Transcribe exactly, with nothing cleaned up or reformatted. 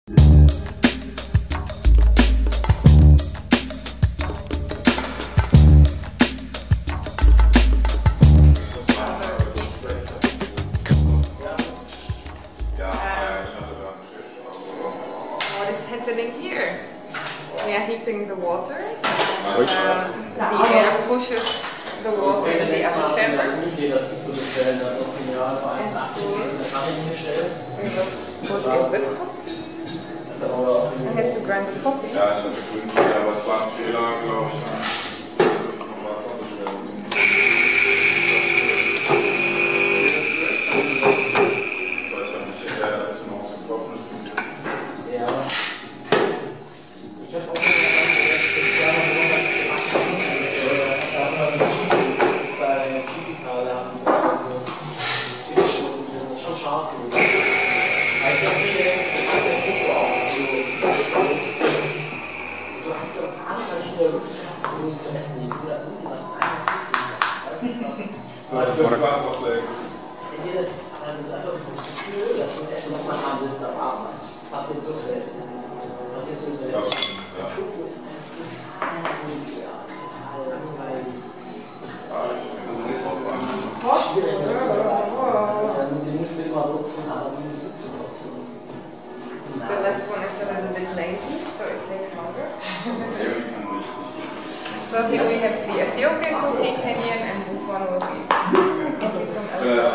What is happening here? We are heating the water. Uh, the air pushes the water in the upper chamber. And soon we will put in this coffee. I have to grind the coffee. Ja, ich hatte grün, aber es war ein Fehler, glaube ich. Das ist einfach sehr gut. Das ist einfach das Gefühl, dass du Essen nochmal haben willst am Abend. Was wird so selten? Was wird so selten? Ja, Schufu ist einfach total langweilig. Ja, ich bin so nicht drauf an. Schwierig, die musst du immer nutzen, aber wie gut zu nutzen. The left one is a little bit lazy, so it takes longer. So here we have the Ethiopian coffee, Kenyan, and this one will be coffee from El Salvador.